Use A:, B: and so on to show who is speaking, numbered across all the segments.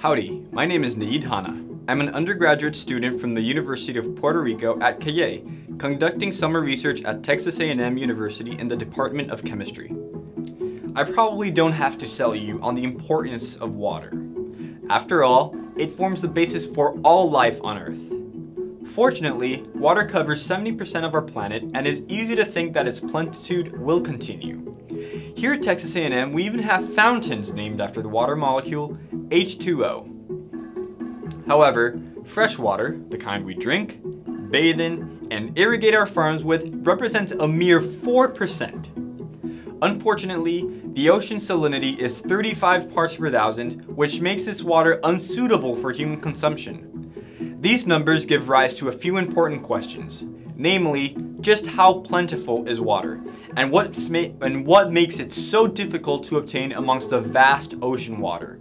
A: Howdy, my name is Naeed Hanna. I'm an undergraduate student from the University of Puerto Rico at KA, conducting summer research at Texas A&M University in the Department of Chemistry. I probably don't have to sell you on the importance of water. After all, it forms the basis for all life on Earth. Fortunately, water covers 70% of our planet and is easy to think that its plenitude will continue. Here at Texas A&M, we even have fountains named after the water molecule H2O. However, fresh water, the kind we drink, bathe in, and irrigate our farms with, represents a mere 4%. Unfortunately, the ocean salinity is 35 parts per thousand, which makes this water unsuitable for human consumption. These numbers give rise to a few important questions, namely, just how plentiful is water, and what makes it so difficult to obtain amongst the vast ocean water.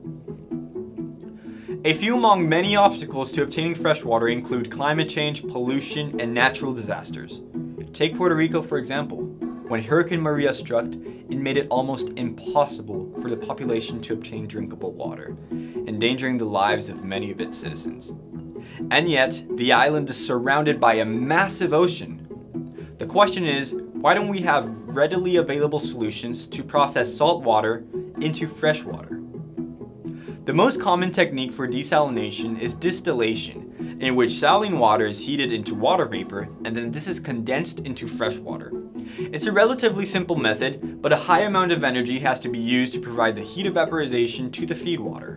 A: A few among many obstacles to obtaining fresh water include climate change, pollution, and natural disasters. Take Puerto Rico for example. When Hurricane Maria struck, it made it almost impossible for the population to obtain drinkable water, endangering the lives of many of its citizens. And yet, the island is surrounded by a massive ocean. The question is, why don't we have readily available solutions to process salt water into fresh water? The most common technique for desalination is distillation, in which saline water is heated into water vapor and then this is condensed into fresh water. It's a relatively simple method, but a high amount of energy has to be used to provide the heat of vaporization to the feed water.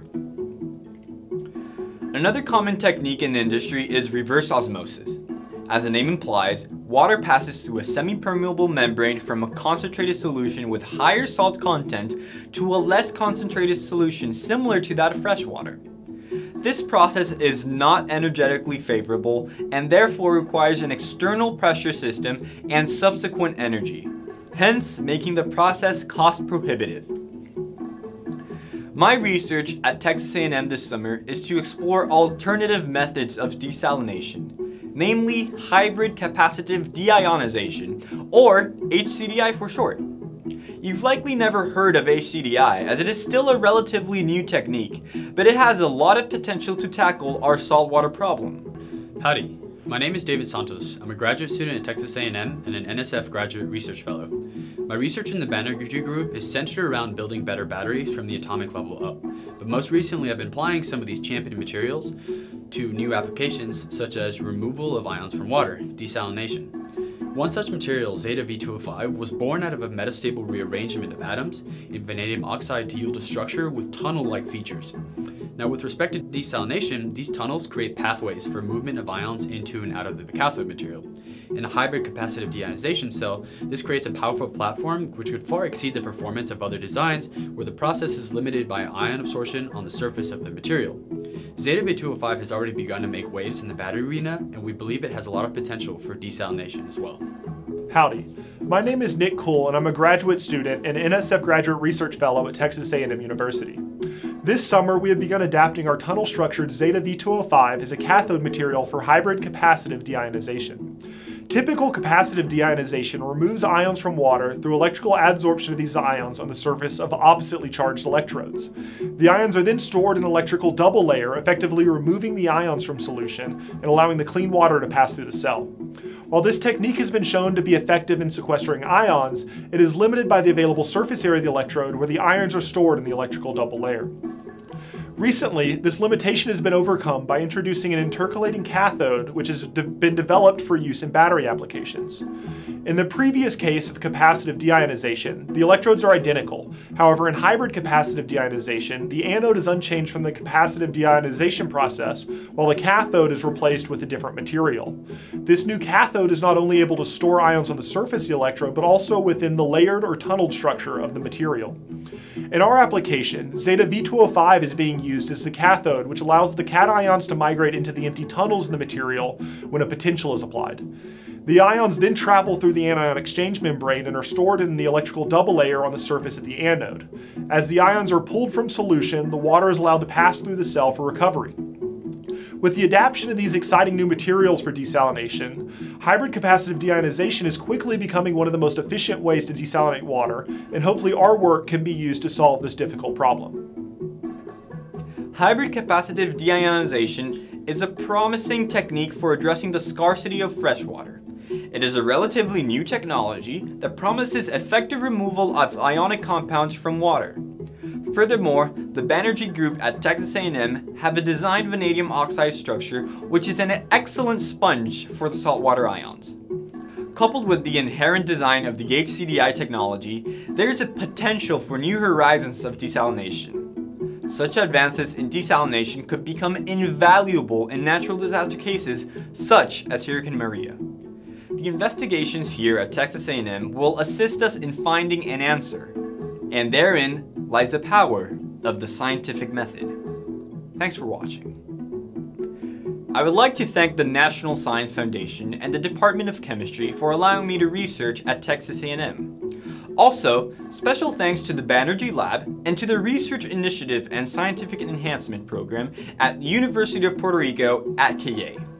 A: Another common technique in the industry is reverse osmosis. As the name implies, water passes through a semi-permeable membrane from a concentrated solution with higher salt content to a less concentrated solution similar to that of fresh water. This process is not energetically favorable and therefore requires an external pressure system and subsequent energy, hence making the process cost prohibitive. My research at Texas A&M this summer is to explore alternative methods of desalination, namely hybrid capacitive deionization, or HCDI for short. You've likely never heard of HCDI, as it is still a relatively new technique, but it has a lot of potential to tackle our saltwater problem.
B: Howdy, my name is David Santos. I'm a graduate student at Texas A&M and an NSF graduate research fellow. My research in the Banerjee group is centered around building better batteries from the atomic level up, but most recently I've been applying some of these championed materials to new applications such as removal of ions from water, desalination. One such material, Zeta V2O5, was born out of a metastable rearrangement of atoms in vanadium oxide to yield a structure with tunnel-like features. Now with respect to desalination, these tunnels create pathways for movement of ions into and out of the cathode material. In a hybrid capacitive deionization cell, this creates a powerful platform which would far exceed the performance of other designs where the process is limited by ion absorption on the surface of the material. Zeta V2O5 has already begun to make waves in the battery arena, and we believe it has a lot of potential for desalination as well.
C: Howdy, my name is Nick Kuhl and I'm a graduate student and NSF graduate research fellow at Texas A&M University. This summer we have begun adapting our tunnel-structured Zeta V2O5 as a cathode material for hybrid capacitive deionization. Typical capacitive deionization removes ions from water through electrical adsorption of these ions on the surface of oppositely charged electrodes. The ions are then stored in an electrical double layer, effectively removing the ions from solution and allowing the clean water to pass through the cell. While this technique has been shown to be effective in sequestering ions, it is limited by the available surface area of the electrode where the ions are stored in the electrical double layer. Recently, this limitation has been overcome by introducing an intercalating cathode which has been developed for use in battery applications. In the previous case of capacitive deionization, the electrodes are identical. However, in hybrid capacitive deionization, the anode is unchanged from the capacitive deionization process, while the cathode is replaced with a different material. This new cathode is not only able to store ions on the surface of the electrode, but also within the layered or tunneled structure of the material. In our application, Zeta V2O5 is being used as the cathode, which allows the cations to migrate into the empty tunnels in the material when a potential is applied. The ions then travel through the anion exchange membrane and are stored in the electrical double layer on the surface of the anode. As the ions are pulled from solution, the water is allowed to pass through the cell for recovery. With the adaptation of these exciting new materials for desalination, hybrid capacitive deionization is quickly becoming one of the most efficient ways to desalinate water, and hopefully our work can be used to solve this difficult problem.
A: Hybrid capacitive deionization is a promising technique for addressing the scarcity of freshwater. It is a relatively new technology that promises effective removal of ionic compounds from water. Furthermore, the Banerjee group at Texas A&M have a designed vanadium oxide structure which is an excellent sponge for the saltwater ions. Coupled with the inherent design of the HCDI technology, there is a potential for new horizons of desalination. Such advances in desalination could become invaluable in natural disaster cases such as Hurricane Maria. The investigations here at Texas A&M will assist us in finding an answer, and therein lies the power of the scientific method. Thanks for watching. I would like to thank the National Science Foundation and the Department of Chemistry for allowing me to research at Texas A&M. Also, special thanks to the Banerjee Lab and to the Research Initiative and Scientific Enhancement Program at the University of Puerto Rico at KA.